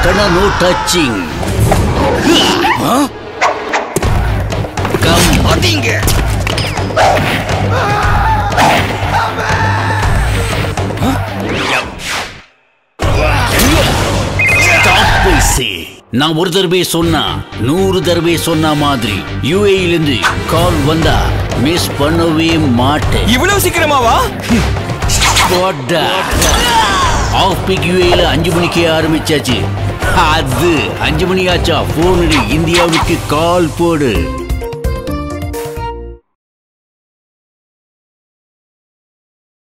no touching. Come hurting. Stop, I say. நான் ஒரு தடவை சொன்னா 100 தடவை சொன்ன மாதிரி யுஏஇல இருந்து கால் வந்தா மிஸ் பண்ணவே மாட்டேன். இவ்வளவு சீக்கிரமாவா? ஆஃப் பீக் யுஏஇல 5 மணிக்கே ஆரம்பிச்சாச்சு. அது 5 மணி ஆச்சா போன் இந்தியாவுக்கு கால் போடு.